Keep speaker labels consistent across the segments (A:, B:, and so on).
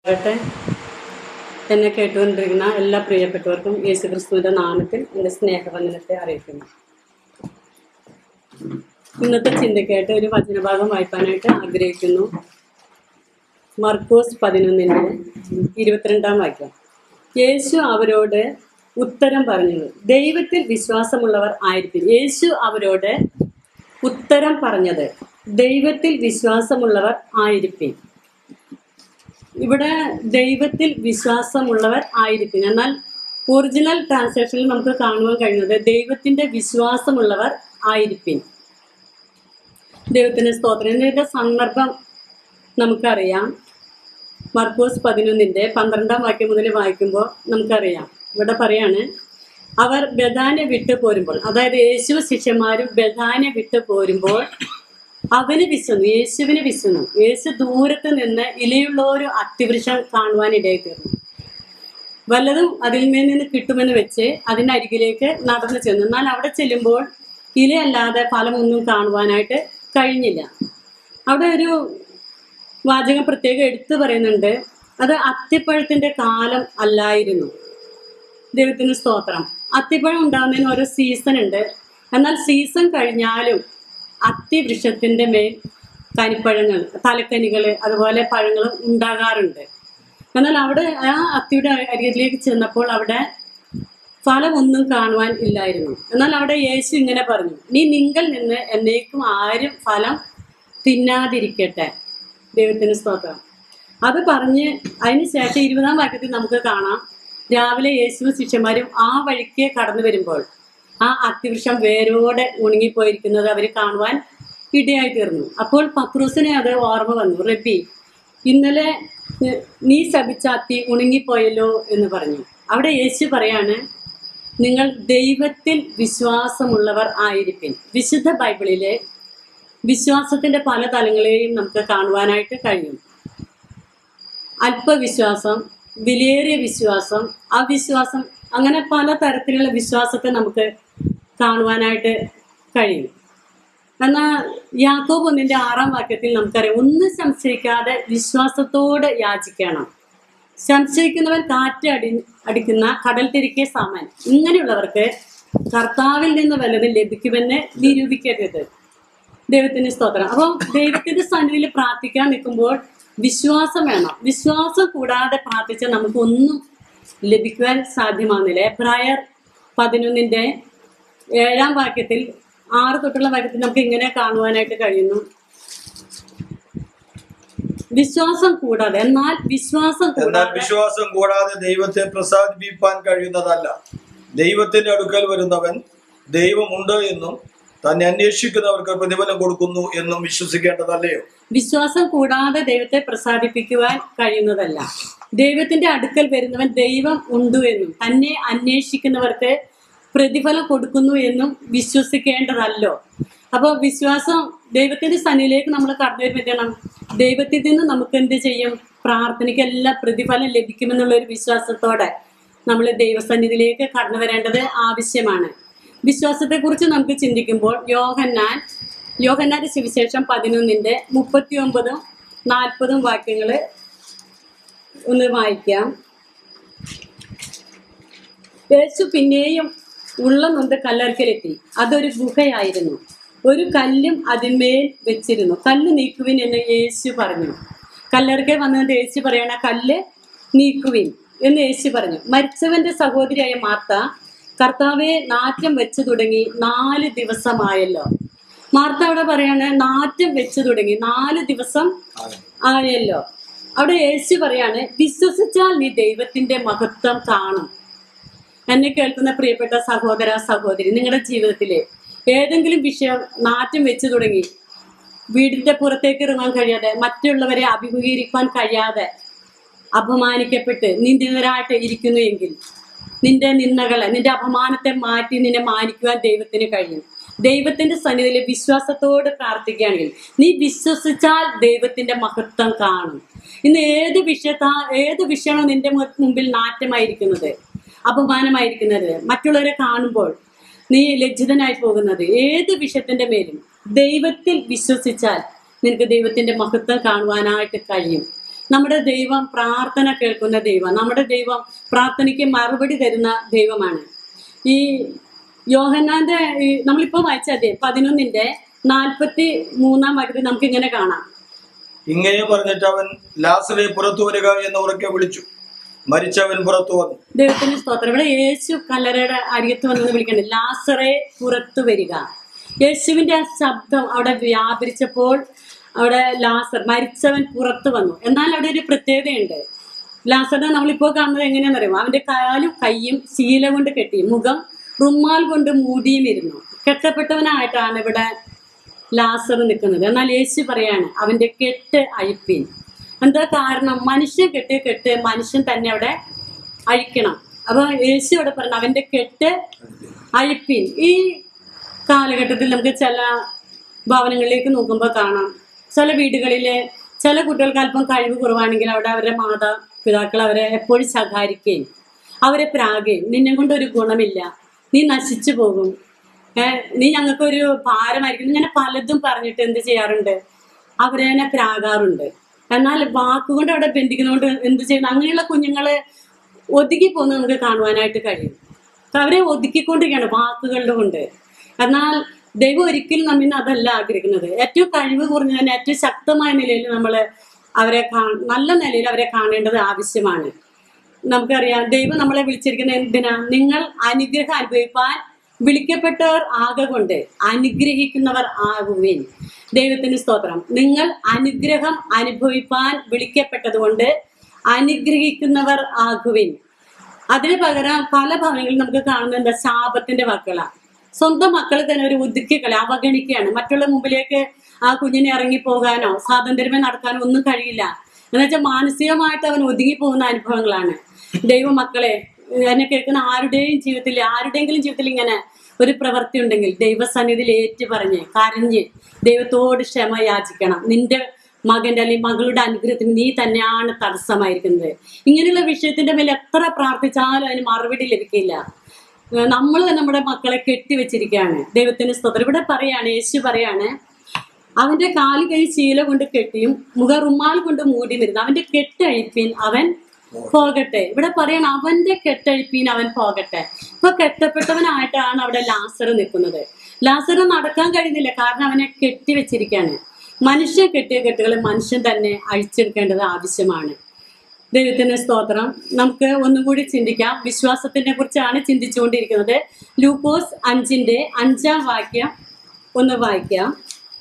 A: ആകട്ടെ എന്നെ കേട്ടുകൊണ്ടിരിക്കുന്ന എല്ലാ പ്രിയപ്പെട്ടവർക്കും യേശുക്രിസ്തുവിന്റെ നാമത്തിൽ എൻ്റെ സ്നേഹവന്ദനത്തെ അറിയിക്കുന്നു. ഇന്നത്തെ ചിന്തയ്ക്കായിട്ട് ഒരു വചനഭാഗം വായിക്കാനായിട്ട് ആഗ്രഹിക്കുന്നു. മർക്കോസ് 11:22 വാക്യം. യേശു അവരോട് ഉത്തരം പറഞ്ഞത്, ദൈവത്തിൽ വിശ്വാസമുള്ളവർ ആയിരിക്കും. യേശു അവരോട് ഉത്തരം പറഞ്ഞത്, ദൈവത്തിൽ വിശ്വാസമുള്ളവർ ആയിരിക്കും. ഇവിടെ ദൈവത്തിൽ വിശ്വാസമുള്ളവർ ആയിരിക്കും. എന്നാൽ ഒറിജിനൽ ട്രാൻസ്ലേഷനിൽ നമുക്ക് കാണുവാൻ കഴിയുന്നത് ദൈവത്തിന്റെ വിശ്വാസമുള്ളവർ ആയിരിക്കും. ദൈവത്തിന്റെ സ്തോത്രം. ഇതിന്റെ സന്ദർഭം നമുക്കറിയാം. മർക്കോസ് 11:12 വാക്യം മുതൽ വായിക്കുമ്പോൾ നമുക്കറിയാം. ഇവിടെ പറയാണ്, അവർ ബഥാന്യ വിട്ടു പോരുമ്പോൾ, അതായത് യേശു ശിഷ്യന്മാരും ബഥാന്യ വിട്ടു പോരുമ്പോൾ അവന് വിശന്നു, യേശുവിന് വിശന്നു. യേശു ദൂരത്ത് നിന്ന് ഇലയുള്ള ഒരു അത്തിവൃക്ഷം കാണുവാനിടയായി തീർന്നു. വല്ലതും അതിൽ നിന്ന് കിട്ടുമെന്ന് വെച്ച് അതിൻ്റെ അരികിലേക്ക് നടന്നു ചെന്നു. എന്നാൽ അവിടെ ചെല്ലുമ്പോൾ ഇലയല്ലാതെ ഫലമൊന്നും കാണുവാനായിട്ട് കഴിഞ്ഞില്ല. അവിടെ ഒരു വാചകം പ്രത്യേകം എടുത്തു പറയുന്നുണ്ട്, അത് അത്തിപ്പഴത്തിന്റെ കാലം അല്ലായിരുന്നു. ദൈവത്തിന് സ്തോത്രം. അത്തിപ്പഴം ഉണ്ടാകുന്നതിന് ഓരോ സീസൺ ഉണ്ട്. എന്നാൽ സീസൺ കഴിഞ്ഞാലും അത്തിവൃക്ഷത്തിന്റെ മേൽ കനിപ്പഴങ്ങൾ, തലക്കനികൾ, അതുപോലെ പഴങ്ങളും ഉണ്ടാകാറുണ്ട്. എന്നാൽ അവിടെ ആ അത്തിയുടെ അരികിലേക്ക് ചെന്നപ്പോൾ അവിടെ ഫലമൊന്നും കാണുവാൻ ഇല്ലായിരുന്നു. എന്നാൽ അവിടെ യേശു ഇങ്ങനെ പറഞ്ഞു, നീ നിങ്കൽ നിന്ന് എന്നേക്കും ആരും ഫലം തിന്നാതിരിക്കട്ടെ. ദൈവത്തിന് സ്തോത്രം. അത് പറഞ്ഞ് അതിന് ശേഷം 20 വാക്യത്തിൽ നമുക്ക് കാണാം, രാവിലെ യേശു ശിഷ്യന്മാരും ആ വഴിക്ക് കടന്നു വരുമ്പോൾ ആ അത്തിവൃക്ഷം വേരോടെ ഉണങ്ങിപ്പോയിരിക്കുന്നത് അവർ കാണുവാൻ ഇടയായി തീർന്നു. അപ്പോൾ പത്രോസിനെ അത് ഓർമ്മ വന്നു. റബ്ബി, ഇന്നലെ നീ ശപിച്ച അത്തി ഉണങ്ങിപ്പോയല്ലോ എന്ന് പറഞ്ഞു. അവിടെ യേശു പറയാണ്, നിങ്ങൾ ദൈവത്തിൽ വിശ്വാസമുള്ളവർ ആയിരിക്കും. വിശുദ്ധ ബൈബിളിലെ വിശ്വാസത്തിന്റെ പല തലങ്ങളെയും നമുക്ക് കാണുവാനായിട്ട് കഴിയും. അല്പവിശ്വാസം, വിലയേറിയ വിശ്വാസം, അവിശ്വാസം, അങ്ങനെ പല തരത്തിലുള്ള വിശ്വാസത്തെ നമുക്ക് കാണുവാനായിട്ട് കഴിയും. എന്നാൽ യാക്കോബ് 1:6 വാക്യത്തിൽ നമുക്കറിയാം, ഒന്നും സംശയിക്കാതെ വിശ്വാസത്തോടെ യാചിക്കണം. സംശയിക്കുന്നവൻ കാറ്റ് അടിക്കുന്ന കടൽ തിരികെ സമൻ. ഇങ്ങനെയുള്ളവർക്ക് കർത്താവിൽ നിന്ന് വല്ലതും ലഭിക്കുമെന്ന് നിരൂപിക്കരുത്. ദൈവത്തിന് സ്തോത്രം. അപ്പോൾ ദൈവത്തിന്റെ സന്നിധിയിൽ പ്രാർത്ഥിക്കാൻ നിൽക്കുമ്പോൾ വിശ്വാസം വേണം. വിശ്വാസം കൂടാതെ പ്രാർത്ഥിച്ചാൽ നമുക്കൊന്നും ലഭിക്കുവാൻ സാധ്യമാകുന്നില്ല. എബ്രായർ 11:7 വാക്യത്തിൽ 6 തൊട്ടുള്ള വാക്യത്തിൽ നമുക്ക് ഇങ്ങനെ കാണുവാനായിട്ട് കഴിയുന്നു, വിശ്വാസം കൂടാതെ, എന്നാൽ വിശ്വാസം കൂടാതെ
B: ദൈവത്തെ പ്രസാദിപ്പിക്കാൻ കഴിയുന്നതല്ല. ദൈവത്തിന്റെ അടുക്കൽ വരുന്നവൻ ദൈവമുണ്ട് എന്നും തന്നെ അന്വേഷിക്കുന്നവർക്ക് പ്രതിഫലം കൊടുക്കുന്നു എന്നും വിശ്വസിക്കേണ്ടതല്ലയോ?
A: വിശ്വാസം കൂടാതെ ദൈവത്തെ പ്രസാദിപ്പിക്കുവാൻ കഴിയുന്നതല്ല. ദൈവത്തിന്റെ അടുക്കൽ വരുന്നവൻ ദൈവം ഉണ്ട് എന്നും തന്നെ അന്വേഷിക്കുന്നവർക്ക് പ്രതിഫലം കൊടുക്കുന്നു എന്നും വിശ്വസിക്കേണ്ടതല്ലോ. അപ്പോൾ വിശ്വാസം, ദൈവത്തിന്റെ സന്നിധിയിലേക്ക് നമ്മൾ കടന്നു വരുമ്പോഴത്തേണം ദൈവത്തിൽ നിന്ന് നമുക്ക് എന്ത് ചെയ്യും? പ്രാർത്ഥനയ്ക്ക് എല്ലാ പ്രതിഫലം ലഭിക്കുമെന്നുള്ള ഒരു വിശ്വാസത്തോടെ നമ്മൾ ദൈവസന്നിധിയിലേക്ക് കടന്നു വരേണ്ടത് ആവശ്യമാണ്. വിശ്വാസത്തെക്കുറിച്ച് നമുക്ക് ചിന്തിക്കുമ്പോൾ യോഹന്നാന്റെ സുവിശേഷം 11:39-40 വാക്യങ്ങൾ ഒന്ന് വായിക്കാം. യേശു പിന്നെയും ഉള്ളം നൊന്ത് കല്ലറക്കലെത്തി. അതൊരു ഗുഹയായിരുന്നു. ഒരു കല്ലും അതിന്മേൽ വെച്ചിരുന്നു. കല്ല് നീക്കുവിൻ എന്ന് യേശു പറഞ്ഞു. കല്ലറക്കെ വന്നുകൊണ്ട് യേശു പറയണ, കല്ല് നീക്കുവിൻ എന്ന് യേശു പറഞ്ഞു. മരിച്ചവന്റെ സഹോദരിയായ മാർത്ത, കർത്താവെ, നാറ്റം വെച്ചു തുടങ്ങി 4 ദിവസമായല്ലോ. മാർത്ത അവിടെ പറയാണ്, നാറ്റം വെച്ചു തുടങ്ങി 4 ദിവസം ആയല്ലോ. അവിടെ യേശു പറയാണ്, വിശ്വസിച്ചാൽ നീ ദൈവത്തിന്റെ മഹത്വം കാണും. എന്നെ കേൾക്കുന്ന പ്രിയപ്പെട്ട സഹോദര സഹോദരി, നിങ്ങളുടെ ജീവിതത്തിലെ ഏതെങ്കിലും വിഷയം നാറ്റം വെച്ചു തുടങ്ങി, വീടിന്റെ പുറത്തേക്ക് ഇറങ്ങാൻ കഴിയാതെ, മറ്റുള്ളവരെ അഭിമുഖീകരിക്കാൻ കഴിയാതെ, അപമാനിക്കപ്പെട്ട് നിന്ദിതരായിട്ട് ഇരിക്കുന്നു എങ്കിൽ നിന്റെ നിന്ദകളെ, നിന്റെ അപമാനത്തെ മാറ്റി നിന്നെ മാനിക്കുവാൻ ദൈവത്തിന് കഴിയും. ദൈവത്തിന്റെ സന്നിധിയിൽ വിശ്വാസത്തോട് പ്രാർത്ഥിക്കുകയാണെങ്കിൽ നീ വിശ്വസിച്ചാൽ ദൈവത്തിന്റെ മഹത്വം കാണും. ഇന്ന് ഏത് വിഷയമാണോ നിന്റെ മുമ്പിൽ നാറ്റമായിരിക്കുന്നത്, അപമാനമായിരിക്കുന്നത്, മറ്റുള്ളവരെ കാണുമ്പോൾ നീ ലജ്ജിതനായി പോകുന്നത്, ഏത് വിഷയത്തിന്റെ മേലും ദൈവത്തിൽ വിശ്വസിച്ചാൽ നിനക്ക് ദൈവത്തിന്റെ മഹത്വം കാണുവാനായിട്ട് കഴിയും. നമ്മുടെ ദൈവം പ്രാർത്ഥന കേൾക്കുന്ന ദൈവം. നമ്മുടെ ദൈവം പ്രാർത്ഥനയ്ക്ക് മറുപടി തരുന്ന ദൈവമാണ്. ഈ യോഹന്നാന്റെ നമ്മളിപ്പോ വായിച്ച അധ്യായം 11:43 വാക്യത്തിൽ നമുക്ക് ഇങ്ങനെ കാണാം.
B: ഇങ്ങനെ പറഞ്ഞിട്ട് അവൻ ലാസറെ പുറത്തു വരിക എന്ന് ഉറക്കെ വിളിച്ചു. മരിച്ചവൻ പുറത്തു വന്നു.
A: ദൈവത്തിന്റെ സ്തോത്രം. ഇവിടെ യേശു കല്ലറയുടെ അരികത്ത് വന്നെന്ന് വിളിക്കണേ, ലാസറെ പുറത്തു വരിക. യേശുവിന്റെ ആ ശബ്ദം അവിടെ വ്യാപരിച്ചപ്പോൾ അവിടെ ലാസർ മരിച്ചവൻ പുറത്തു വന്നു. എന്നാൽ അവിടെ ഒരു പ്രത്യേകതയുണ്ട്. ലാസറിനെ നമ്മളിപ്പോ കാണുന്നത് എങ്ങനെയാണെന്നറിയുമോ? അവന്റെ കാലും കയ്യും ശീല കൊണ്ട് കെട്ടി, മുഖം റുമാൽ കൊണ്ട് മൂടിയും ഇരുന്നു. കെട്ടപ്പെട്ടവനായിട്ടാണ് ഇവിടെ ലാസർ നിൽക്കുന്നത്. എന്നാൽ യേശു പറയാണ് അവന്റെ കെട്ട് അഴിപ്പീൻ. എന്താ കാരണം? മനുഷ്യൻ കെട്ട് മനുഷ്യൻ തന്നെ അവിടെ അഴിക്കണം. അപ്പൊ യേശു അവിടെ പറഞ്ഞു അവന്റെ കെട്ട് അഴിപ്പീൻ. ഈ കാലഘട്ടത്തിൽ നമുക്ക് ചില ഭവനങ്ങളിലേക്ക് നോക്കുമ്പോൾ കാണാം, ചില വീടുകളിലെ ചില കുട്ടികൾക്ക് അല്പം കഴിവ് കുറവാണെങ്കിൽ അവിടെ അവരുടെ മാതാപിതാക്കൾ അവരെ എപ്പോഴും ശകാരിക്കുകയും അവരെ പ്രാകുകയും, നിന്നെ കൊണ്ടൊരു ഗുണമില്ല, നീ നശിച്ചു പോകും, നീ ഞങ്ങൾക്കൊരു ഭാരമായിരിക്കും, ഇങ്ങനെ പലതും പറഞ്ഞിട്ട് എന്ത് ചെയ്യാറുണ്ട്? അവരെ തന്നെ പ്രാകാറുണ്ട്. എന്നാൽ വാക്കുകൊണ്ട് അവിടെ ബന്ധിക്കുന്നതുകൊണ്ട് എന്ത് ചെയ്യുന്നു? അങ്ങനെയുള്ള കുഞ്ഞുങ്ങളെ ഒതുക്കി പോകുന്നത് നമുക്ക് കാണുവാനായിട്ട് കഴിയും. അവരെ ഒതുക്കിക്കൊണ്ടിരിക്കുകയാണ് വാക്കുകളുടെ കൊണ്ട്. എന്നാൽ ദൈവം ഒരിക്കലും നമ്മിന്ന് അതല്ല ആഗ്രഹിക്കുന്നത്. ഏറ്റവും കഴിവ് കുറഞ്ഞതിന് ഏറ്റവും ശക്തമായ നിലയിൽ നമ്മൾ അവരെ നല്ല നിലയിൽ അവരെ കാണേണ്ടത് ആവശ്യമാണ്. നമുക്കറിയാം ദൈവം നമ്മളെ വിളിച്ചിരിക്കുന്ന എന്തിനാ? നിങ്ങൾ അനുഗ്രഹം അനുഭവിപ്പാൻ വിളിക്കപ്പെട്ടവർ ആകൊണ്ട് അനുഗ്രഹിക്കുന്നവർ ആകുവിൻ. ദൈവത്തിന് സ്തോത്രം. നിങ്ങൾ അനുഗ്രഹം അനുഭവിപ്പാൻ വിളിക്കപ്പെട്ടത് കൊണ്ട് അനുഗ്രഹിക്കുന്നവർ ആകുവിൻ. അതിന് പകരം പല ഭവനങ്ങളിൽ നമുക്ക് കാണുന്ന എന്താ? ശാപത്തിന്റെ വാക്കുകളാണ്. സ്വന്തം മക്കളെ തന്നെ ഒരു ഒതുക്കിക്കളെ അവഗണിക്കുകയാണ്. മറ്റുള്ള മുമ്പിലേക്ക് ആ കുഞ്ഞിനെ ഇറങ്ങിപ്പോകാനോ സ്വാതന്ത്ര്യമേ നടക്കാനോ ഒന്നും കഴിയില്ല. എന്നുവെച്ചാൽ മാനസികമായിട്ട് അവൻ ഒതുങ്ങി പോകുന്ന അനുഭവങ്ങളാണ്. ദൈവമക്കളെ, എന്നെ കേൾക്കുന്ന ആരുടെയെങ്കിലും ജീവിതത്തിൽ ഇങ്ങനെ ഒരു പ്രവൃത്തി ഉണ്ടെങ്കിൽ ദൈവസന്നിധിയിൽ ഏറ്റു പറഞ്ഞ് കരഞ്ഞ് ദൈവത്തോട് ക്ഷമ യാചിക്കണം. നിന്റെ മകന്റെ അല്ലെങ്കിൽ മകളുടെ അനുഗ്രഹത്തിന് നീ തന്നെയാണ് തടസ്സമായിരിക്കുന്നത്. ഇങ്ങനെയുള്ള വിഷയത്തിന്റെ മേലെ എത്ര പ്രാർത്ഥിച്ചാലും അതിന് മറുപടി ലഭിക്കില്ല. നമ്മൾ നമ്മുടെ മക്കളെ കെട്ടിവെച്ചിരിക്കുകയാണ്. ദൈവത്തിന് സ്തോത്രം. ഇവിടെ പറയാണ്, യേശു പറയാണ് അവന്റെ കാല് കൈ ശീല കൊണ്ട് കെട്ടിയും മുഖ റുമാൽ കൊണ്ട് മൂടി വരുന്നു. അവന്റെ കെട്ടഴിപ്പീൻ അവൻ പോകട്ടെ. ഇവിടെ പറയണം അവന്റെ കെട്ടഴിപ്പീൻ അവൻ പോകട്ടെ. ഇപ്പൊ കെട്ടപ്പെട്ടവനായിട്ടാണ് അവിടെ ലാസർ നിൽക്കുന്നത്. ലാസർ നടക്കാൻ കഴിയുന്നില്ല, കാരണം അവനെ കെട്ടിവെച്ചിരിക്കുകയാണ്. മനുഷ്യൻ കെട്ടിയ കെട്ടുകൾ മനുഷ്യൻ തന്നെ അഴിച്ചെടുക്കേണ്ടത് ആവശ്യമാണ്. ദൈവത്തിന് സ്തോത്രം. നമുക്ക് ഒന്നും കൂടി ചിന്തിക്കാം. വിശ്വാസത്തിനെ കുറിച്ചാണ് ചിന്തിച്ചുകൊണ്ടിരിക്കുന്നത്. ലൂക്കോസ് 5:5 വാക്യം ഒന്ന് വായിക്കാം.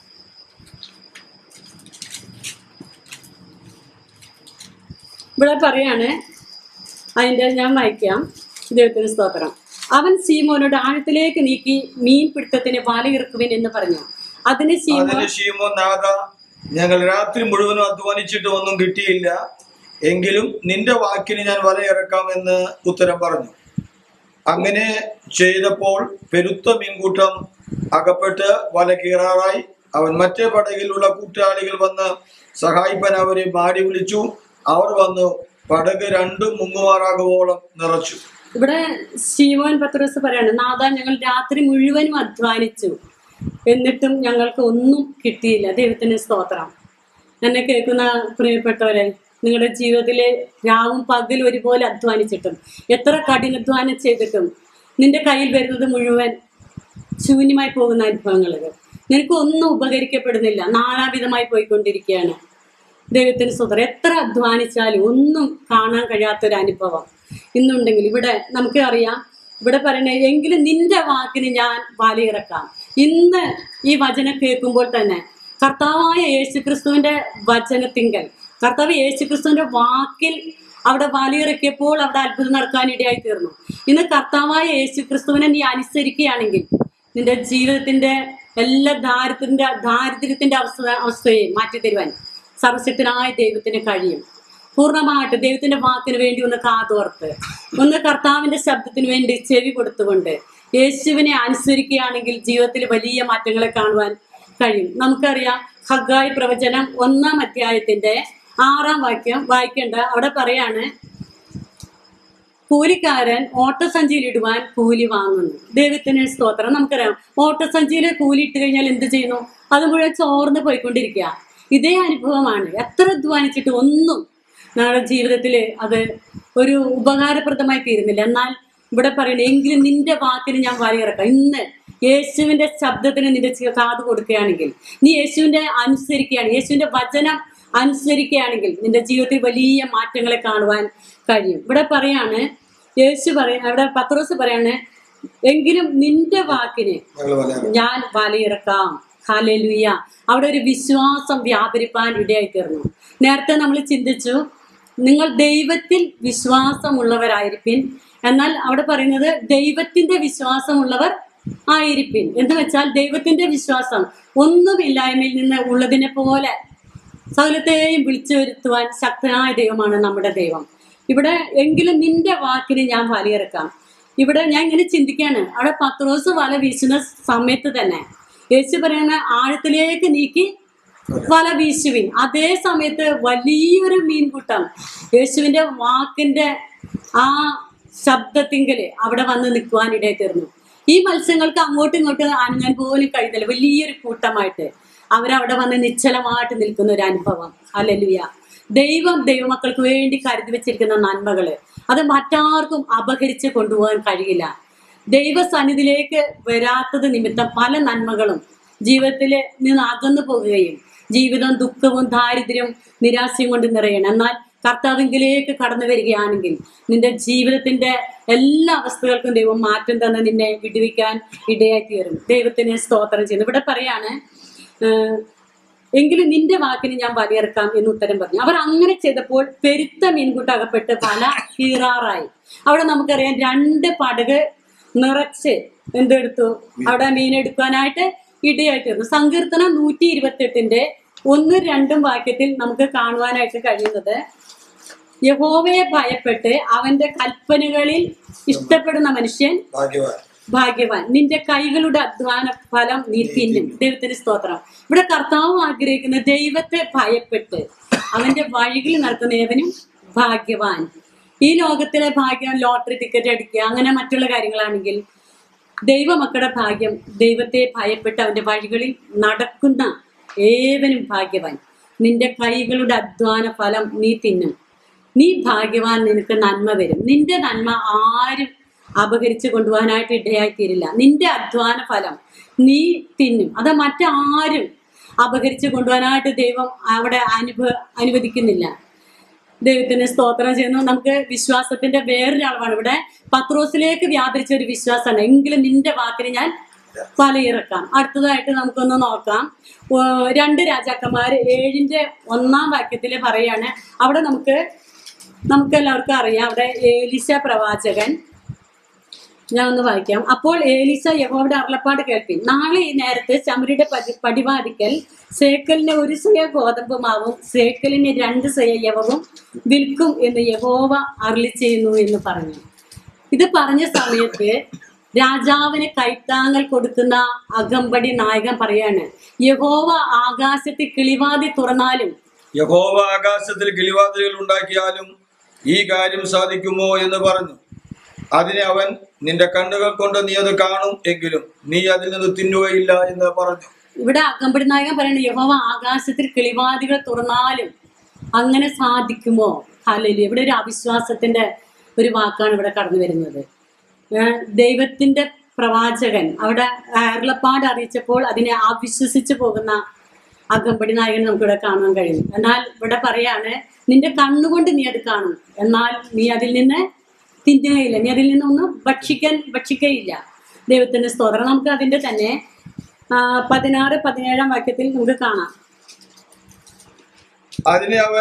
A: ഇവിടെ പറയാണ്, ഞാൻ വായിക്കാം. ദൈവത്തിന് സ്തോത്രം. അവൻ സീമോനോട് ആഴത്തിലേക്ക് നീക്കി മീൻ പിടുത്തത്തിന് വലയിറക്കുവിൻ എന്ന് പറഞ്ഞു. അതിന്
B: ശീമോൻ, നാഥാ, ഞങ്ങൾ രാത്രി മുഴുവനും അധ്വാനിച്ചിട്ട് ഒന്നും കിട്ടിയില്ല, എങ്കിലും നിന്റെ വാക്കിന് ഞാൻ വലയിറക്കാമെന്ന് ഉത്തരം പറഞ്ഞു. അങ്ങനെ ചെയ്തപ്പോൾ പെരുത്ത മീൻകൂട്ടം അകപ്പെട്ട് വല കീറാറായി. അവൻ മറ്റേ പടകിലുള്ള കൂട്ടാളികൾ വന്ന് സഹായിപ്പാൻ അവരെ മാടി വിളിച്ചു. അവർ വന്നു പടക് രണ്ടും മുങ്ങുമാറാകുവോളം നിറച്ചു.
A: ഇവിടെ ശീമോൻ പത്രോസ് പറയാണ്, നാഥാ, ഞങ്ങൾ രാത്രി മുഴുവനും അധ്വാനിച്ചു, എന്നിട്ടും ഞങ്ങൾക്ക് ഒന്നും കിട്ടിയില്ല. ദൈവത്തിന് സ്തോത്രം. എന്നെ കേൾക്കുന്ന പ്രിയപ്പെട്ടവരെ, നിങ്ങളുടെ ജീവിതത്തിലെ രാവും പകലും ഒരുപോലെ അധ്വാനിച്ചിട്ടും എത്ര കഠിനാധ്വാനം ചെയ്തിട്ടും നിന്റെ കയ്യിൽ വരുന്നത് മുഴുവൻ ശൂന്യമായി പോകുന്ന അനുഭവങ്ങൾ. നിനക്ക് ഒന്നും ഉപകരിക്കപ്പെടുന്നില്ല, നാനാവിധമായി പോയിക്കൊണ്ടിരിക്കുകയാണ്. ദൈവത്തിന് സ്തോത്രം. എത്ര അധ്വാനിച്ചാലും ഒന്നും കാണാൻ കഴിയാത്തൊരു അനുഭവം ഇന്നുണ്ടെങ്കിൽ ഇവിടെ നമുക്ക് അറിയാം. ഇവിടെ പറയണേ, എങ്കിലും നിന്റെ വാക്കിന് ഞാൻ വലയിറക്കാം. ഇന്ന് ഈ വചനം കേൾക്കുമ്പോൾ തന്നെ കർത്താവായ യേശുക്രിസ്തുവിന്റെ വചനത്തിങ്കൽ, കർത്താവ് യേശുക്രിസ്തുവിന്റെ വാക്കിൽ അവിടെ വലയിറക്കിയപ്പോൾ അവിടെ അത്ഭുതം നടക്കാനിടയായി തീർന്നു. ഇന്ന് കർത്താവായ യേശുക്രിസ്തുവിനെ നീ അനുസരിക്കുകയാണെങ്കിൽ നിന്റെ ജീവിതത്തിന്റെ എല്ലാ ദാരിദ്ര്യത്തിന്റെ അവസ്ഥയെ മാറ്റിത്തരുവാൻ സർവശക്തനായ ദൈവത്തിന് കഴിയും. പൂർണ്ണമായിട്ട് ദൈവത്തിന്റെ വാക്കിന് വേണ്ടി ഒന്ന് കാതോർത്ത്, ഒന്ന് കർത്താവിന്റെ ശബ്ദത്തിന് വേണ്ടി ചെവി കൊടുത്തുകൊണ്ട് യേശുവിനെ അനുസരിക്കുകയാണെങ്കിൽ ജീവിതത്തിൽ വലിയ മാറ്റങ്ങളെ കാണുവാൻ കഴിയും. നമുക്കറിയാം, ഹഗ്ഗായി പ്രവചനം 1-ാം അധ്യായത്തിന്റെ 6-ാം വാക്യം വായിക്കേണ്ട. അവിടെ പറയാണ്, കൂലിക്കാരൻ ഓട്ടസഞ്ചിയിലിടുവാൻ കൂലി വാങ്ങുന്നു. ദൈവത്തിന് സ്തോത്രം. നമുക്കറിയാം, ഓട്ടസഞ്ചിയിൽ കൂലി ഇട്ട് കഴിഞ്ഞാൽ എന്ത് ചെയ്യുന്നു? അത് മുഴുവൻ ചോർന്ന് പോയിക്കൊണ്ടിരിക്കുക. ഇതേ അനുഭവമാണ്. എത്ര അധ്വാനിച്ചിട്ട് ഒന്നും ഞങ്ങളുടെ ജീവിതത്തിൽ അത് ഒരു ഉപകാരപ്രദമായി തീരുന്നില്ല. എന്നാൽ ഇവിടെ പറയണേ, എങ്കിലും നിന്റെ വാക്കിന് ഞാൻ വലയിറക്കാം. ഇന്ന് യേശുവിന്റെ ശബ്ദത്തിന് നിന്റെ കാത് കൊടുക്കുകയാണെങ്കിൽ, നീ യേശുവിന്റെ അനുസരിക്കുകയാണ്, യേശുവിന്റെ വചനം അനുസരിക്കുകയാണെങ്കിൽ നിന്റെ ജീവിതത്തിൽ വലിയ മാറ്റങ്ങളെ കാണുവാൻ കഴിയും. ഇവിടെ പറയാണ് ഇവിടെ പത്രോസ് പറയാണ്, എങ്കിലും നിന്റെ വാക്കിന് ഞാൻ വലയിറക്കാം. ഹല്ലേലൂയ. അവിടെ ഒരു വിശ്വാസം വ്യാപരിപ്പാൻ ഇടയായി തീർന്നു. നേരത്തെ നമ്മൾ ചിന്തിച്ചു, നിങ്ങൾ ദൈവത്തിൽ വിശ്വാസമുള്ളവരായിരിപ്പിൻ. എന്നാൽ അവിടെ പറയുന്നത് ദൈവത്തിന്റെ വിശ്വാസമുള്ളവർ ആയിരിപ്പിൻ എന്ന് വെച്ചാൽ, ദൈവത്തിന്റെ വിശ്വാസം ഒന്നുമില്ലായ്മയിൽ നിന്ന് ഉള്ളതിനെ പോലെ സകലത്തെയും വിളിച്ചു വരുത്തുവാൻ ശക്തനായ ദൈവമാണ് നമ്മുടെ ദൈവം. ഇവിടെ എങ്കിലും നിന്റെ വാക്കിന് ഞാൻ വലയിറക്കാം. ഇവിടെ ഞാൻ ഇങ്ങനെ ചിന്തിക്കാണ്, അവിടെ പത്രോസ് വല വീശുന്ന സമയത്ത് തന്നെ യേശു പറയുന്ന ആഴത്തിലേക്ക് നീക്കി വല വീശുവിൻ. അതേ സമയത്ത് വലിയൊരു മീൻകൂട്ടം യേശുവിന്റെ വാക്കിന്റെ ആ ശബ്ദത്തിങ്കല് അവിടെ വന്ന് നിൽക്കുവാൻ ഇടയിൽ തീർന്നു. ഈ മത്സ്യങ്ങൾക്ക് അങ്ങോട്ടും ഇങ്ങോട്ടും അനങ്ങാൻ പോലും കഴിയുന്നില്ല. വലിയൊരു കൂട്ടമായിട്ട് അവരവിടെ വന്ന് നിശ്ചലമായിട്ട് നിൽക്കുന്ന ഒരു അനുഭവം. ഹല്ലേലൂയ. ദൈവമക്കൾക്ക് വേണ്ടി കരുതി വെച്ചിരിക്കുന്ന നന്മകള് അത് മറ്റാർക്കും അപഹരിച്ച് കൊണ്ടുപോകാൻ കഴിയില്ല. ദൈവസന്നിധിയിലേക്ക് വരാത്തത് നിമിത്തം പല നന്മകളും ജീവിതത്തിൽ നിന്ന് അകന്നു പോകുകയും ജീവിതം ദുഃഖവും ദാരിദ്ര്യവും നിരാശയും കൊണ്ട് നിറയണം. എന്നാൽ കർത്താവിങ്കിലേക്ക് കടന്നു വരികയാണെങ്കിൽ നിന്റെ ജീവിതത്തിന്റെ എല്ലാ അവസ്ഥകൾക്കും ദൈവം മാറ്റം തന്നെ നിന്നെ വിടുവിക്കാൻ ഇടയായി തീരും. ദൈവത്തിന് സ്തോത്രം ചെയ്യുന്നു. ഇവിടെ പറയാണ്, എങ്കിലും നിന്റെ വാക്കിന് ഞാൻ വലയിറക്കാം എന്ന് ഉത്തരം പറഞ്ഞു. അവർ അങ്ങനെ ചെയ്തപ്പോൾ പെരുത്ത മീൻകൂട്ടം അകപ്പെട്ട് വല കീറാറായി. അവിടെ നമുക്കറിയാം 2 പടക് നിറച്ച് എന്തെടുത്തു, അവിടെ മീനെടുക്കാനായിട്ട് ഇടയായി തീർന്നു. സങ്കീർത്തനം 128 1, 2 വാക്യത്തിൽ നമുക്ക് കാണുവാനായിട്ട് കഴിയുന്നത്, യഹോവയെ ഭയപ്പെട്ട് അവന്റെ കൽപ്പനകളിൽ ഇഷ്ടപ്പെടുന്ന മനുഷ്യൻ ഭാഗ്യവാൻ, നിന്റെ കൈകളുടെ അധ്വാന ഫലം നീ തിന്നും. ദൈവത്തിന് സ്തോത്രം. ഇവിടെ കർത്താവ് ആഗ്രഹിക്കുന്ന ദൈവത്തെ ഭയപ്പെട്ട് അവന്റെ വഴികളിൽ നടക്കുന്ന ഏവനും ഭാഗ്യവാൻ. ഈ ലോകത്തിലെ ഭാഗ്യം ലോട്ടറി ടിക്കറ്റ് അടിക്കുക അങ്ങനെ മറ്റുള്ള കാര്യങ്ങളാണെങ്കിൽ, ദൈവമക്കളുടെ ഭാഗ്യം ദൈവത്തെ ഭയപ്പെട്ട് അവന്റെ വഴികളിൽ നടക്കുന്ന ഏവനും ഭാഗ്യവാൻ. നിന്റെ കൈകളുടെ അധ്വാന ഫലം നീ തിന്നും. നീ ഭാഗ്യവാൻ, നിനക്ക് നന്മ വരും. നിന്റെ നന്മ ആരും അപഹരിച്ചു കൊണ്ടുപോകാനായിട്ട് ഇടയായിത്തീരില്ല. നിന്റെ അധ്വാന ഫലം നീ തിന്നും. അത് മറ്റാരും അപഹരിച്ചു കൊണ്ടുപോകാനായിട്ട് ദൈവം അവിടെ അനുവദിക്കുന്നില്ല. ദൈവത്തിന് സ്തോത്രം ചെയ്യുന്നു. നമുക്ക് വിശ്വാസത്തിന്റെ വേറൊരു അളവാണ് ഇവിടെ പത്രോസിലേക്ക് വ്യാപരിച്ച ഒരു വിശ്വാസമാണ്. എങ്കിലും നിന്റെ വാക്കിന് ഞാൻ വലയിറക്കാം. അടുത്തതായിട്ട് നമുക്കൊന്ന് നോക്കാം. 2 രാജാക്കന്മാർ 7:1 വാക്യത്തിൽ പറയാണ്. അവിടെ നമുക്ക് എല്ലാവർക്കും അറിയാം, അവിടെ ഏലീശ പ്രവാചകൻ, ഞാൻ ഒന്ന് വായിക്കാം. അപ്പോൾ ഏലീശ യഹോവയുടെ അരുളപ്പാട് കേൾപ്പിൻ. നാളെ ഈ നേരത്ത് ശമരിയുടെ പടിവാതിക്കൽ സേക്കലിന് 1 സെയ ഗോതമ്പ് മാവും സേക്കലിന് 2 സെയ യവവും വിൽക്കും എന്ന് യഹോവ അരുളി ചെയ്യുന്നു എന്ന് പറഞ്ഞു. ഇത് പറഞ്ഞ സമയത്ത് രാജാവിന് കൈത്താങ്ങൽ കൊടുക്കുന്ന അകമ്പടി നായകൻ പറയാണ്, യഹോവ ആകാശത്തിൽ കിളിവാതിൽ തുറന്നാലും,
B: യഹോവ ആകാശത്തിൽ കിളിവാതിലുകൾ ഉണ്ടാക്കിയാലും ഈ കാര്യം സാധിക്കുമോ എന്ന് പറഞ്ഞു. അതിനെ അവൻ, നിന്റെ കണ്ണുകൾ കൊണ്ട് നീ അത് കാണും, എങ്കിലും നീ അതിൽ നിന്ന് തിന്നുകയില്ല എന്ന് പറഞ്ഞു.
A: ഇവിടെ അകമ്പടി നായകൻ പറയുന്നത്, യഹോവ ആകാശത്തിൽ കിളിവാതികൾ തുറന്നാലും അങ്ങനെ സാധിക്കുമോ? ഹല്ലേലൂയ. ഇവിടെ ഒരു അവിശ്വാസത്തിന്റെ ഒരു വാക്കാണ് ഇവിടെ കടന്നു വരുന്നത്. ദൈവത്തിന്റെ പ്രവാചകൻ അവിടെ അരുളപ്പാട് അറിയിച്ചപ്പോൾ അതിനെ അവിശ്വസിച്ചു പോകുന്ന അകമ്പടി നായകൻ നമുക്കിവിടെ കാണാൻ കഴിയും. എന്നാൽ ഇവിടെ പറയാണ്, നിന്റെ കണ്ണുകൊണ്ട് നീ അത് കാണും, എന്നാൽ നീ അതിൽ നിന്ന് തിന്നുകയില്ല, നീ അതിൽ നിന്നൊന്നും ഭക്ഷിക്കയില്ല. ദൈവത്തിന്റെ സ്തോത്രം. നമുക്ക് അതിന്റെ തന്നെ 16-17 വാക്യത്തിൽ നമുക്ക് കാണാം.
B: അതിനെ അവൻ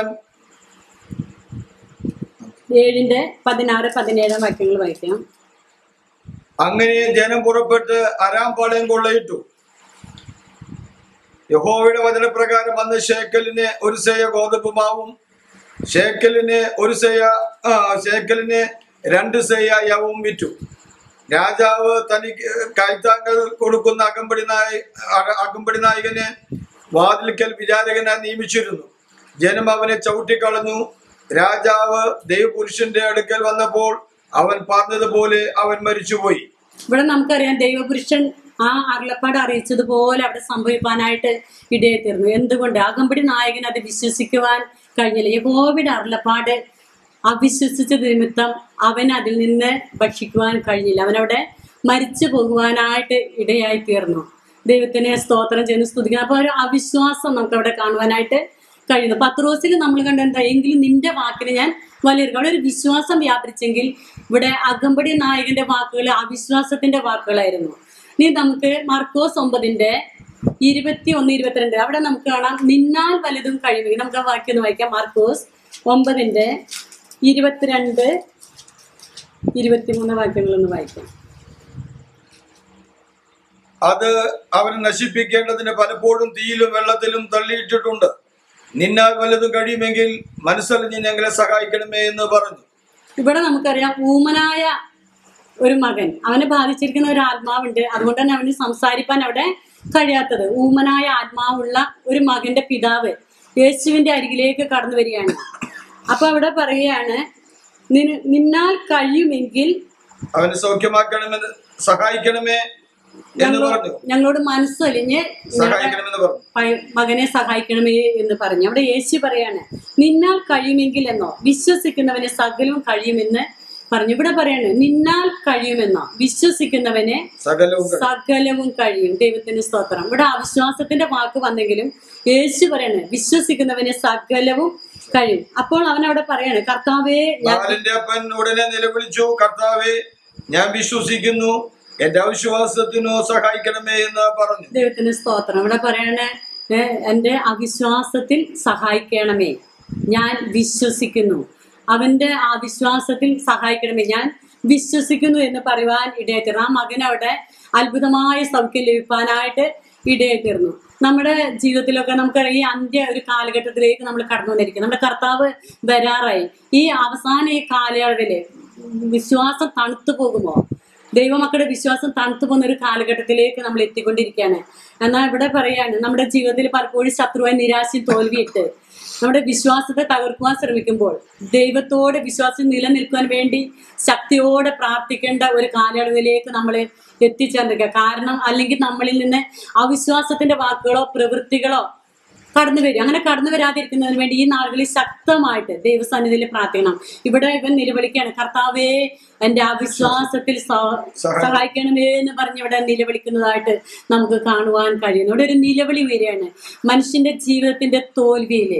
A: 7:16-17 വാക്യങ്ങൾ വായിക്കാം.
B: അങ്ങനെ ജനം പുറപ്പെട്ട് അരാം പാളയം കൊള്ളയിട്ടു. യഹോവയുടെ വചനപ്രകാരം അന്ന് ശേക്കലിന് 1 സെയ ഗോതമ്പ് മാവും ശേക്കലിന് 2 സെയ യവവും വിറ്റു. രാജാവ് തനിക്ക് കൈത്താങ്ങൽ കൊടുക്കുന്ന അകമ്പടി നായകനെ വാതിൽക്കൽ വിചാരകനായി നിയമിച്ചിരുന്നു. ജനം അവനെ ചവിട്ടിക്കളഞ്ഞു. രാജാവ് ദൈവപുരുഷന്റെ അടുക്കൽ വന്നപ്പോൾ അവൻ പറഞ്ഞതുപോലെ അവൻ മരിച്ചുപോയി.
A: ഇവിടെ നമുക്കറിയാം, ദൈവപുരുഷൻ ആ അരുളപ്പാട് അറിയിച്ചതുപോലെ അവിടെ സംഭവിക്കാനായിട്ട് ഇടയായി തീർന്നു. എന്തുകൊണ്ട്? അകമ്പടി നായകൻ അത് വിശ്വസിക്കുവാൻ കഴിഞ്ഞില്ല. യഹോവയുടെ അരുളപ്പാട് അവിശ്വസിച്ച നിമിത്തം അവൻ അതിൽ നിന്ന് ഭക്ഷിക്കുവാൻ കഴിഞ്ഞില്ല. അവനവിടെ മരിച്ചു പോകുവാനായിട്ട് ഇടയായി തീർന്നു. ദൈവത്തിനെ സ്തോത്രം ചെയ്യുന്ന സ്തുതിക്കണം. അപ്പൊ ഒരു അവിശ്വാസം നമുക്ക് അവിടെ കാണുവാനായിട്ട് കഴിയുന്നു. പത്രോസിൽ നമ്മൾ കണ്ട എന്താ, എങ്കിലും നിന്റെ വാക്കിന് ഞാൻ വലിയ അവിടെ ഒരു വിശ്വാസം വ്യാപരിച്ചെങ്കിൽ ഇവിടെ അകമ്പടി നായകന്റെ വാക്കുകൾ അവിശ്വാസത്തിന്റെ വാക്കുകളായിരുന്നു. ഇനി നമുക്ക് മർക്കോസ് 9:21-22 അവിടെ നമുക്ക് കാണാം, നിന്നാൽ വലുതും കഴിയുമെങ്കിൽ. നമുക്ക് ആ വാക്യം ഒന്ന് വായിക്കാം. മർക്കോസ് 9:22-23 വാക്യങ്ങളൊന്ന് വായിക്കാം.
B: അത് അവനെ നശിപ്പിക്കേണ്ടതിന് പലപ്പോഴും തീയിലും വെള്ളത്തിലും തള്ളിയിട്ടിട്ടുണ്ട്. നിന്നാൽ വല്ലതും കഴിയുമെങ്കിൽ മനസ്സറിഞ്ഞ് ഞങ്ങളെ സഹായിക്കണമേ എന്ന് പറഞ്ഞു.
A: ഇവിടെ നമുക്കറിയാം, ഊമനായ ഒരു മകൻ, അവനെ ബാധിച്ചിരിക്കുന്ന ഒരു ആത്മാവുണ്ട്. അതുകൊണ്ട് തന്നെ അവന് സംസാരിക്കാൻ അവിടെ കഴിയാത്തത്. ഊമനായ ആത്മാവുള്ള ഒരു മകന്റെ പിതാവ് യേശുവിന്റെ അരികിലേക്ക് കടന്നു വരികയാണ്. അപ്പൊ അവിടെ പറയുകയാണ്, നിന്നാൽ കഴിയുമെങ്കിൽ
B: അവനെ സൗഖ്യമാക്കണമെന്ന് സഹായിക്കണമേ എന്ന് പറഞ്ഞു.
A: ഞങ്ങളോട് മനസ്സൊലിഞ്ഞ് മകനെ സഹായിക്കണമേ എന്ന് പറഞ്ഞു. അവിടെ യേശു പറയാണ്, നിന്നാൽ കഴിയുമെങ്കിൽ എന്നോ വിശ്വസിക്കുന്നവന് സകലവും കഴിയുമെന്ന് പറഞ്ഞു. ഇവിടെ പറയാണ്, നിന്നാൽ കഴിയുമെന്നോ വിശ്വസിക്കുന്നവന് സകലവും കഴിയും. ദൈവത്തിന് സ്തോത്രം. ഇവിടെ അവിശ്വാസത്തിന്റെ വാക്ക് വന്നെങ്കിലും യേശു പറയാണ്, വിശ്വസിക്കുന്നവന് സകലവും കഴിയും. അപ്പോൾ അവൻ അവിടെ പറയാണ്, കർത്താവേ,
B: അപ്പൻ ഉടനെ നിലവിളിച്ചു, കർത്താവേ, ഞാൻ വിശ്വസിക്കുന്നു, എന്റെ അവിശ്വാസത്തിനോ സഹായിക്കണമേ എന്ന് പറഞ്ഞു.
A: ദൈവത്തിന് സ്തോത്രം. ഇവിടെ പറയാണ്, എന്റെ അവിശ്വാസത്തിൽ സഹായിക്കണമേ, ഞാൻ വിശ്വസിക്കുന്നു. അവന്റെ ആ വിശ്വാസത്തിൽ സഹായിക്കണമേ, ഞാൻ വിശ്വസിക്കുന്നു എന്ന് പറയുവാൻ ഇടയായിത്തീർന്നു. ആ മകൻ അവിടെ അത്ഭുതമായ സൗഖ്യം ലഭിക്കാനായിട്ട് ഇടയായിത്തീർന്നു. നമ്മുടെ ജീവിതത്തിലൊക്കെ നമുക്കറിയാം, ഈ അന്ത്യ ഒരു കാലഘട്ടത്തിലേക്ക് നമ്മൾ കടന്നു വന്നിരിക്കും. നമ്മുടെ കർത്താവ് വരാറായി. ഈ അവസാന ഈ കാലയളവില് വിശ്വാസം തണുത്തു പോകുമോ? ദൈവമക്കളുടെ വിശ്വാസം തണുത്തു പോകുന്ന ഒരു കാലഘട്ടത്തിലേക്ക് നമ്മൾ എത്തിക്കൊണ്ടിരിക്കുകയാണ്. എന്നാൽ ഇവിടെ പറയാണ്, നമ്മുടെ ജീവിതത്തിൽ പലപ്പോഴും ശത്രുവായി നിരാശയും തോൽവിയിട്ട് നമ്മുടെ വിശ്വാസത്തെ തകർക്കുവാൻ ശ്രമിക്കുമ്പോൾ ദൈവത്തോടെ വിശ്വാസം നിലനിൽക്കുവാൻ വേണ്ടി ശക്തിയോടെ പ്രാർത്ഥിക്കേണ്ട ഒരു കാലയളവിലേക്ക് നമ്മൾ എത്തിച്ചേർന്നിരിക്കുക. കാരണം അല്ലെങ്കിൽ നമ്മളിൽ നിന്ന് അവിശ്വാസത്തിന്റെ വാക്കുകളോ പ്രവൃത്തികളോ കടന്നു വരും. അങ്ങനെ കടന്നു വരാതിരിക്കുന്നതിന് വേണ്ടി ഈ നാളുകളിൽ ശക്തമായിട്ട് ദൈവസന്നിധിയിൽ പ്രാർത്ഥിക്കണം. ഇവിടെ ഇവൻ നിലവിളിക്കുകയാണ്, കർത്താവേ, എന്റെ അവിശ്വാസത്തിൽ സഹായിക്കണമേ എന്ന് പറഞ്ഞ് ഇവിടെ നിലവിളിക്കുന്നതായിട്ട് നമുക്ക് കാണുവാൻ കഴിയുന്നു. ഇവിടെ ഒരു നിലവിളി വരികയാണ്. മനുഷ്യന്റെ ജീവിതത്തിന്റെ തോൽവിയില്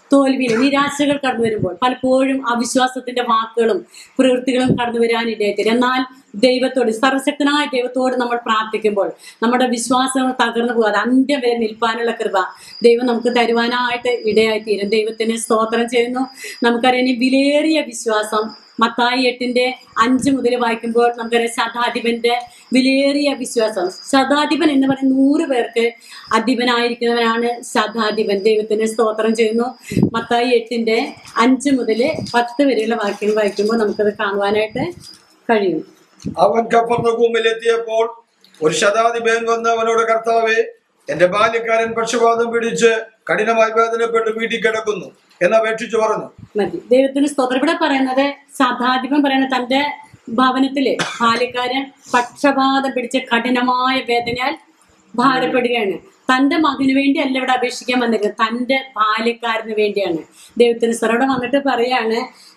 A: നിരാശകൾ കടന്നു വരുമ്പോൾ പലപ്പോഴും അവിശ്വാസത്തിന്റെ വാക്കുകളും പ്രവൃത്തികളും കടന്നു വരാനിടയായിട്ട്, എന്നാൽ ദൈവത്തോട്, സർവശക്തനായ ദൈവത്തോട് നമ്മൾ പ്രാർത്ഥിക്കുമ്പോൾ നമ്മുടെ വിശ്വാസങ്ങൾ തകർന്നു പോകാതെ അന്ത്യം വരെ നിൽപ്പാനുള്ള കൃപ ദൈവം നമുക്ക് തരുവാനായിട്ട് ഇടയായിത്തീരും. ദൈവത്തിന് സ്തോത്രം ചെയ്യുന്നു. നമുക്കറിയാം, ഈ വിലയേറിയ വിശ്വാസം മത്തായി 8:5 വായിക്കുമ്പോൾ നമുക്കറിയാം, ശതാധിപന്റെ വിലയേറിയ വിശ്വാസം. ശതാധിപൻ എന്ന് പറയുന്ന 100 പേർക്ക് അധിപനായിരിക്കുന്നവനാണ് ശതാധിപൻ. ദൈവത്തിന് സ്തോത്രം ചെയ്യുന്നു. മത്തായി 8:5-10 വരെയുള്ള വാക്യങ്ങൾ വായിക്കുമ്പോൾ നമുക്കത് കാണുവാനായിട്ട് കഴിയും.
B: അവൻ കഫർന്നഹൂമിലെത്തിയപ്പോൾ ഒരു ശതാധിപൻ വന്ന് അവനോട്, കർത്താവേ, എന്റെ ബാല്യക്കാരൻ പക്ഷപാതം പിടിച്ച് കഠിനമായി വേദനപ്പെട്ട് വീട്ടിൽ കിടക്കുന്നു എന്ന് അപേക്ഷിച്ചു പറഞ്ഞു.
A: മതി. ദൈവത്തിന് സ്തോത്രം. ഇവിടെ പറയുന്നത്, ശതാധിപൻ പറയുന്നത് തന്റെ ഭവനത്തില് ബാല്യക്കാരൻ പക്ഷപാതം പിടിച്ച് കഠിനമായ വേദനയാൽ ഭാരപ്പെടുകയാണ്. തന്റെ മകന് വേണ്ടി അല്ല ഇവിടെ അപേക്ഷിക്കാൻ വന്നിരിക്കുന്നത്, തന്റെ ബാല്യക്കാരന് വേണ്ടിയാണ്. ദൈവത്തിന് സ്തോത്രം. ഇവിടെ വന്നിട്ട് പറയാണ്,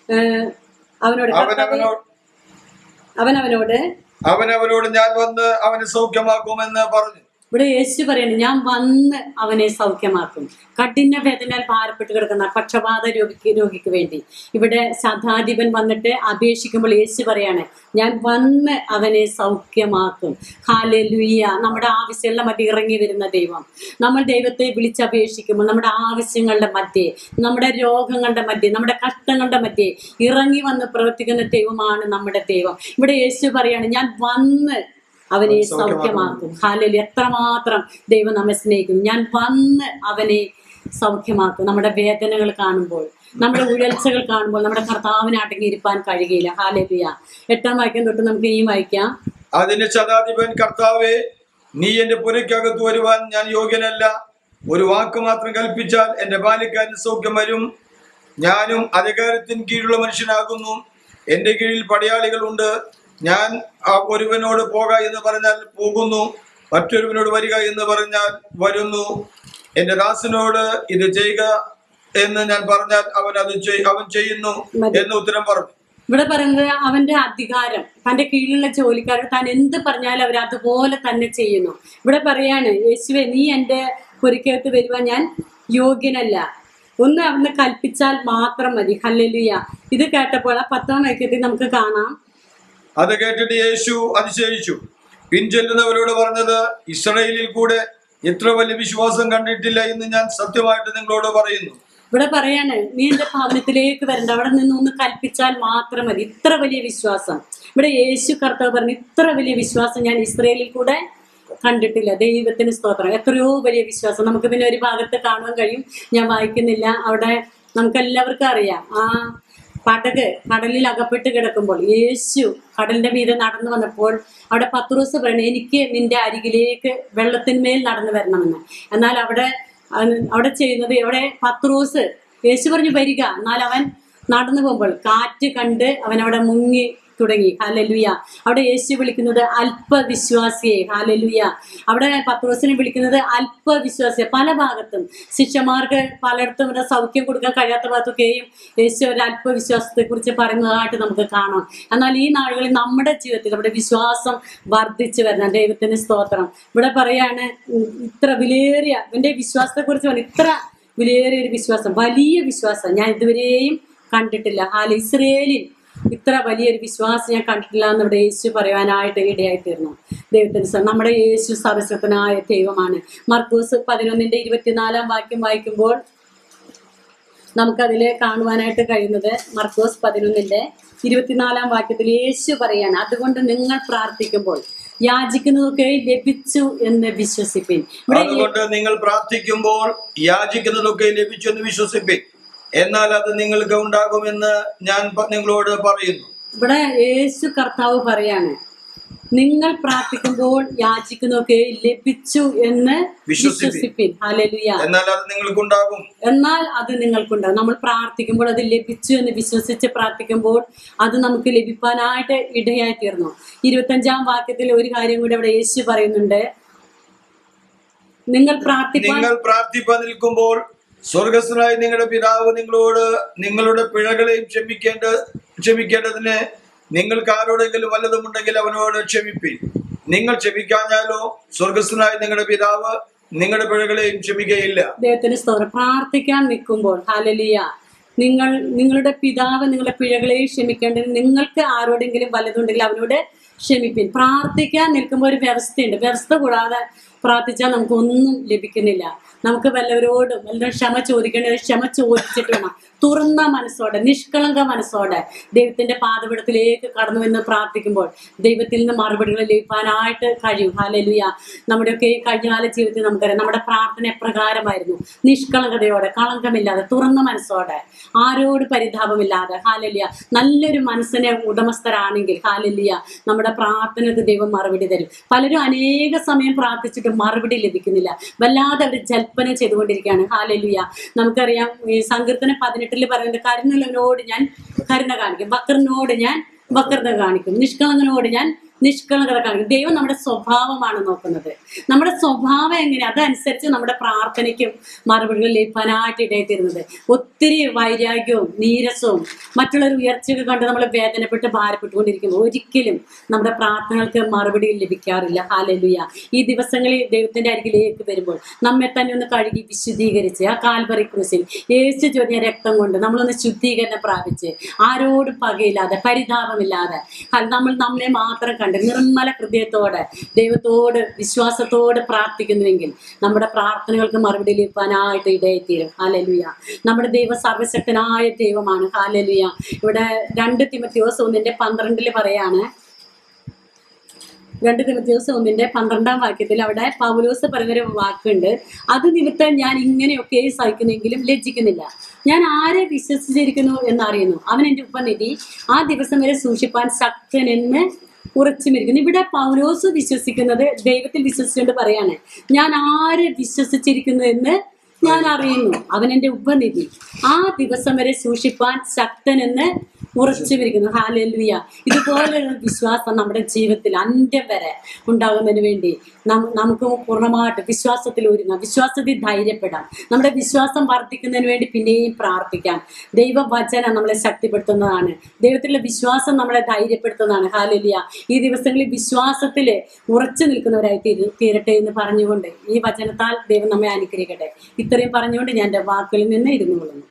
B: അവനോട് ഞാൻ വന്ന് അവനെ സൗഖ്യമാക്കുമെന്ന് പറഞ്ഞു.
A: ഇവിടെ യേശു പറയുന്നത്, ഞാൻ വന്ന് അവനെ സൗഖ്യമാക്കും. കഠിന വേദനയാൽ ഭാരപ്പെട്ട് കിടക്കുന്ന പക്ഷപാത രോഗിക്ക് വേണ്ടി ഇവിടെ ശതാധിപൻ വന്നിട്ട് അപേക്ഷിക്കുമ്പോൾ യേശു പറയാണ്, ഞാൻ വന്ന് അവനെ സൗഖ്യമാക്കും. ഹല്ലേലൂയ. നമ്മുടെ ആവശ്യങ്ങളുടെ മധ്യ ഇറങ്ങി വരുന്ന ദൈവം. നമ്മൾ ദൈവത്തെ വിളിച്ചപേക്ഷിക്കുമ്പോൾ നമ്മുടെ ആവശ്യങ്ങളുടെ മധ്യേ, നമ്മുടെ രോഗങ്ങളുടെ മധ്യേ, നമ്മുടെ കഷ്ടങ്ങളുടെ മധ്യേ ഇറങ്ങി വന്ന് പ്രവർത്തിക്കുന്ന ദൈവമാണ് നമ്മുടെ ദൈവം. ഇവിടെ യേശു പറയാണ്, ഞാൻ വന്ന് അവനെ സൗഖ്യമാക്കും. ഹല്ലേലൂയ. എത്രമാത്രം ദൈവം നമ്മെ സ്നേഹിക്കുന്നു. ഞാൻ വന്ന് അവനെ സൗഖ്യമാക്കും. നമ്മുടെ വേദനകൾ കാണുമ്പോൾ, നമ്മുടെ ഉഴൽച്ചകൾ കാണുമ്പോൾ നമ്മുടെ കർത്താവിനെ അടങ്ങിയിരിക്കാൻ കഴിയുകയില്ല. ഹല്ലേലൂയ. 8 വാക്യം തൊട്ട് നമുക്ക് ഈ വായിക്കാം.
B: അതിന് ശതാധിപൻ, കർത്താവേ, നീ എന്റെ പുരയ്ക്കകത്ത് വരുവാൻ ഞാൻ യോഗ്യനല്ല. ഒരു വാക്ക് മാത്രം കൽപ്പിച്ചാൽ എന്റെ ബാല്യക്കാരന് സൗഖ്യം വരും. ഞാനും അധികാരത്തിന് കീഴിലുള്ള മനുഷ്യനാകുന്നു. എന്റെ കീഴിൽ പടയാളികളുണ്ട്. ഞാൻ ഒരുവനോട് പോക എന്ന് പറഞ്ഞാൽ പോകുന്നു, മറ്റൊരുവനോട് വരിക എന്ന് പറഞ്ഞാൽ വരുന്നു. എന്റെ ദാസനോട് ഇത് ചെയ്യുക എന്ന് ഞാൻ പറഞ്ഞാൽ അവൻ ചെയ്യുന്നു എന്ന് ഉത്തരം പറഞ്ഞു.
A: ഇവിടെ പറയുന്നത് അവന്റെ അധികാരം, തന്റെ കീഴിലുള്ള ജോലിക്കാർ താൻ എന്ത് പറഞ്ഞാലും അവർ അതുപോലെ തന്നെ ചെയ്യുന്നു. ഇവിടെ പറയാണ്, യേശുവേ നീ എന്റെ പുരക്കകത്ത് വരുവാൻ ഞാൻ യോഗ്യനല്ല, ഒന്ന് അവിടുന്ന് കൽപ്പിച്ചാൽ മാത്രം മതി. ഹല്ലേലൂയ. ഇത് കേട്ടപ്പോൾ 10-ാം വാക്യത്തിൽ നമുക്ക് കാണാം,
B: അത് കേട്ടിട്ട് യേശു അതിശയിച്ചു, പിൻചെല്ലുന്നവരോട് പറഞ്ഞത്, ഇസ്രായേലിൽ കൂടെ ഇത്ര വലിയ വിശ്വാസം കണ്ടിട്ടില്ല എന്ന് ഞാൻ സത്യമായിട്ട് നിങ്ങളോട് പറയുന്നു.
A: ഇവിടെ പറയാണ്, നീ എന്റെ ഭവനത്തിലേക്ക് വരണ്ട, അവിടെ നിന്ന് ഒന്ന് കൽപ്പിച്ചാൽ മാത്രം മതി. ഇത്ര വലിയ വിശ്വാസം ഇവിടെ യേശു കർത്താവ് പറഞ്ഞു, ഇത്ര വലിയ വിശ്വാസം ഞാൻ ഇസ്രായേലിൽ കൂടെ കണ്ടിട്ടില്ല. ദൈവത്തിന് സ്തോത്രം. എത്രയോ വലിയ വിശ്വാസം. നമുക്ക് പിന്നെ ഒരു ഭാഗത്ത് കാണാൻ കഴിയും, ഞാൻ വായിക്കുന്നില്ല. അവിടെ നമുക്ക് എല്ലാവർക്കും അറിയാം, ആ പടക് കടലിൽ അകപ്പെട്ട് കിടക്കുമ്പോൾ യേശു കടലിന്റെ മീതെ നടന്നു വന്നപ്പോൾ അവിടെ പത്രോസ് പറയണ, എനിക്ക് നിന്റെ അരികിലേക്ക് വെള്ളത്തിന്മേൽ നടന്നു വരണമെന്ന്. എന്നാൽ അവിടെ ചെയ്യുന്നത്, അവിടെ പത്രോസ് യേശു പറഞ്ഞു വരിക, എന്നാൽ അവൻ നടന്നു പോകുമ്പോൾ കാറ്റ് കണ്ട് അവൻ അവിടെ മുങ്ങി തുടങ്ങി. ഹല്ലേലൂയ. അവിടെ യേശു വിളിക്കുന്നത് അല്പവിശ്വാസിയെ. ഹല്ലേലൂയ. അവിടെ പത്രോസിനെ വിളിക്കുന്നത് അല്പവിശ്വാസിയെ. പല ഭാഗത്തും ശിഷ്യന്മാർക്ക് പലയിടത്തും ഇവിടെ സൗഖ്യം കൊടുക്കാൻ കഴിയാത്ത ഭാഗത്തൊക്കെയും യേശു ഒരു അല്പവിശ്വാസത്തെ കുറിച്ച് പറയുന്നതായിട്ട് നമുക്ക് കാണാം. എന്നാൽ ഈ നാളുകളിൽ നമ്മുടെ ജീവിതത്തിൽ നമ്മുടെ വിശ്വാസം വർദ്ധിച്ചു വരണം. ദൈവത്തിന് സ്തോത്രം. ഇവിടെ പറയാണ്, ഇത്ര വിലയേറിയ എന്റെ വിശ്വാസത്തെ കുറിച്ച് പറഞ്ഞു, ഇത്ര വിലയേറിയ ഒരു വിശ്വാസം, വലിയ വിശ്വാസം ഞാൻ ഇതുവരെയും കണ്ടിട്ടില്ല. ഇസ്രായേലിൽ ഇത്ര വലിയൊരു വിശ്വാസം ഞാൻ കണ്ടിട്ടില്ല എന്ന് ഇവിടെ യേശു പറയുവാനായിട്ട് ഇടയായിത്തീർന്നു. ദൈവത്തിന് നമ്മുടെ യേശു സർവശക്തനായ ദൈവമാണ്. മർക്കോസ് 11:24 വാക്യം വായിക്കുമ്പോൾ നമുക്കതിൽ കാണുവാനായിട്ട് കഴിയുന്നത്, മർക്കോസ് 11:24 വാക്യത്തിൽ യേശു പറയാണ്, അതുകൊണ്ട് നിങ്ങൾ പ്രാർത്ഥിക്കുമ്പോൾ യാചിക്കുന്നതൊക്കെ ലഭിച്ചു എന്ന് വിശ്വസിപ്പിൻ.
B: അതുകൊണ്ട് നിങ്ങൾ പ്രാർത്ഥിക്കുമ്പോൾ യാചിക്കുന്നതൊക്കെ ലഭിച്ചു എന്ന് വിശ്വസിപ്പിൻ, എന്നാൽ അത് നിങ്ങൾക്ക് ഉണ്ടാകുമെന്ന് ഞാൻ നിങ്ങളോട് പറയുന്നു.
A: ഇവിടെ യേശു കർത്താവ് പറയാണ്, നിങ്ങൾ പ്രാർത്ഥിക്കുമ്പോൾ യാചിക്കുന്നതൊക്കെ ലഭിച്ചു എന്ന് വിശ്വസിപ്പിൻ. ഹല്ലേലൂയ.
B: എന്നാൽ അത് നിങ്ങൾക്കുണ്ടാകും.
A: നമ്മൾ പ്രാർത്ഥിക്കുമ്പോൾ അത് ലഭിച്ചു എന്ന് വിശ്വസിച്ച് പ്രാർത്ഥിക്കുമ്പോൾ അത് നമുക്ക് ലഭിക്കാനായിട്ട് ഇടയായി തീർന്നു. 25-ാം വാക്യത്തിൽ ഒരു കാര്യം കൂടി അവിടെ യേശു പറയുന്നുണ്ട്, നിങ്ങൾ
B: പ്രാർത്ഥിപ്പാൻ നിൽക്കുമ്പോൾ സ്വർഗസ്ഥനായ നിങ്ങളുടെ പിതാവ് നിങ്ങളോട് നിങ്ങളുടെ പിഴകളെയും ക്ഷമിക്കേണ്ടതിന് നിങ്ങൾക്ക് ആരോടെങ്കിലും വല്ലതുമുണ്ടെങ്കിൽ അവനോട് ക്ഷമിപ്പിൻ. നിങ്ങൾ ക്ഷമിക്കാഞ്ഞാലോ സ്വർഗസ്ഥനായ നിങ്ങളുടെ പിതാവ് നിങ്ങളുടെ പിഴകളെയും ക്ഷമിക്കുകയില്ല.
A: ദൈവത്തിന് സ്തോത്രം. പ്രാർത്ഥിക്കാൻ നിൽക്കുമ്പോൾ ഹല്ലേലൂയ, നിങ്ങളുടെ പിതാവ് നിങ്ങളുടെ പിഴകളെയും ക്ഷമിക്കേണ്ടതിന് നിങ്ങൾക്ക് ആരോടെങ്കിലും വല്ലതുണ്ടെങ്കിൽ അവനോട് ക്ഷമിപ്പിൻ. പ്രാർത്ഥിക്കാൻ നിൽക്കുമ്പോൾ ഒരു വ്യവസ്ഥയുണ്ട്. വ്യവസ്ഥ കൂടാതെ പ്രാർത്ഥിച്ചാൽ നമുക്കൊന്നും ലഭിക്കുന്നില്ല. നമുക്ക് വല്ലവരോടും ക്ഷമ ചോദിക്കേണ്ടത് ക്ഷമ ചോദിച്ചിട്ട് വേണം. തുറന്ന മനസ്സോടെ, നിഷ്കളങ്ക മനസ്സോടെ ദൈവത്തിന്റെ പാദപീഠത്തിലേക്ക് കടന്നു എന്ന് പ്രാർത്ഥിക്കുമ്പോൾ ദൈവത്തിൽ നിന്ന് മറുപടികൾ ലഭിക്കാനായിട്ട് കഴിയും. ഹല്ലേലൂയ. നമ്മുടെയൊക്കെ കഴിഞ്ഞകാല ജീവിതത്തിൽ നമുക്കറിയാം, നമ്മുടെ പ്രാർത്ഥന എപ്രകാരമായിരുന്നു. നിഷ്കളങ്കതയോടെ, കളങ്കമില്ലാതെ, തുറന്ന മനസ്സോടെ, ആരോട് പരിതാപമില്ലാതെ. ഹല്ലേലൂയ. നല്ലൊരു മനസ്സിനെ ഉടമസ്ഥരാണെങ്കിൽ ഹല്ലേലൂയ, നമ്മുടെ പ്രാർത്ഥനയ്ക്ക് ദൈവം മറുപടി തരും. പലരും അനേക സമയം പ്രാർത്ഥിച്ചിട്ട് മറുപടി ലഭിക്കുന്നില്ല. വല്ലാതെ അവർ ജൽപ്പന ചെയ്തുകൊണ്ടിരിക്കുകയാണ്. ഹല്ലേലൂയ. നമുക്കറിയാം, ഈ സങ്കീർത്തനം 18 പറയുന്നത്, കരുണയുള്ളവനോട് ഞാൻ കരുണ കാണിക്കും, വക്രനോട് ഞാൻ വക്രത കാണിക്കും, നിഷ്കളങ്കനോട് ഞാൻ നിഷ്കളങ്കത കാണിക്കും. ദൈവം നമ്മുടെ സ്വഭാവമാണ് നോക്കുന്നത്. നമ്മുടെ സ്വഭാവം എങ്ങനെ, അതനുസരിച്ച് നമ്മുടെ പ്രാർത്ഥനയ്ക്കും മറുപടികൾ ലഭിക്കാനായിട്ട് ഇടയായിത്തീരുന്നത്. ഒത്തിരി വൈരാഗ്യവും നീരസവും മറ്റുള്ളവർ ഉയർച്ചയൊക്കെ കണ്ട് നമ്മൾ വേദനപ്പെട്ട് ഭാരപ്പെട്ടുകൊണ്ടിരിക്കുമ്പോൾ ഒരിക്കലും നമ്മുടെ പ്രാർത്ഥനകൾക്ക് മറുപടി ലഭിക്കാറില്ല. ഹല്ലേലൂയ. ഈ ദിവസങ്ങളിൽ ദൈവത്തിന്റെ അരികിലേക്ക് വരുമ്പോൾ നമ്മെ തന്നെ ഒന്ന് കഴുകി വിശുദ്ധീകരിച്ച് ആ കാൽവറി ക്രൂശിൽ യേശു ചൊരിഞ്ഞ രക്തം കൊണ്ട് നമ്മളൊന്ന് ശുദ്ധീകരണം പ്രാപിച്ച് ആരോടും പകയില്ലാതെ പരിതാപമില്ലാതെ നമ്മൾ നമ്മളെ മാത്രം കണ്ട് നിർമ്മല ഹൃദയത്തോടെ ദൈവത്തോട് വിശ്വാസത്തോടെ പ്രാർത്ഥിക്കുന്നുവെങ്കിൽ നമ്മുടെ പ്രാർത്ഥനകൾക്ക് മറുപടി ലഭിക്കാനായിട്ട് ഇടയായിത്തീരും. ഹല്ലേലൂയ. നമ്മുടെ ദൈവം സർവശക്തനായ ദൈവമാണ്. ഹല്ലേലൂയ. ഇവിടെ 2 തിമോഥെയോസ് 1:12 പറയാണ്. 2 തിമോഥെയോസ് 1:12 വാക്യത്തിൽ അവിടെ പൗലോസ് പറയുന്നൊരു വാക്കുണ്ട്, അത് നിമിത്തം ഞാൻ ഇങ്ങനെയൊക്കെ സഹിക്കുന്നെങ്കിലും ലജ്ജിക്കുന്നില്ല. ഞാൻ ആരെ വിശ്വസിച്ചിരിക്കുന്നു എന്നറിയുന്നു, അവൻ എൻ്റെ ഉപനിധി ആ ദിവസം വരെ സൂക്ഷിപ്പാൻ ശക്തനെന്ന് ഉറച്ചുമിരിക്കുന്നു. ഇവിടെ പൗലോസ് വിശ്വസിക്കുന്നത് ദൈവത്തിൽ വിശ്വസിച്ചുകൊണ്ട് പറയാണ്, ഞാൻ ആരെ വിശ്വസിച്ചിരിക്കുന്നു എന്ന് ഞാൻ അറിയുന്നു, അവൻ എൻ്റെ ഉപനിധി ആ ദിവസം വരെ സൂക്ഷിപ്പാൻ ശക്തനെന്ന് ഉറച്ചുമിരിക്കുന്നു. ഹല്ലേലൂയ. ഇതുപോലെയുള്ള വിശ്വാസം നമ്മുടെ ജീവിതത്തിൽ അന്ത്യം വരെ ഉണ്ടാകുന്നതിന് വേണ്ടി നമുക്ക് പൂർണ്ണമായിട്ട് വിശ്വാസത്തിൽ ഒരുങ്ങാം, വിശ്വാസത്തിൽ ധൈര്യപ്പെടാം, നമ്മുടെ വിശ്വാസം വർദ്ധിക്കുന്നതിന് വേണ്ടി പിന്നെയും പ്രാർത്ഥിക്കാം. ദൈവവചനം നമ്മളെ ശക്തിപ്പെടുത്തുന്നതാണ്, ദൈവത്തിലുള്ള വിശ്വാസം നമ്മളെ ധൈര്യപ്പെടുത്തുന്നതാണ്. ഹല്ലേലൂയ. ഈ ദിവസങ്ങളിൽ വിശ്വാസത്തിൽ ഉറച്ചു നിൽക്കുന്നവരായി തീരട്ടെ എന്ന് പറഞ്ഞുകൊണ്ട് ഈ വചനത്താൽ ദൈവം നമ്മെ അനുഗ്രഹിക്കട്ടെ. ഇത്രയും പറഞ്ഞുകൊണ്ട് ഞാൻ എൻ്റെ വാക്കുകളിൽ നിന്ന് ഇരുന്നു കൊള്ളുന്നു.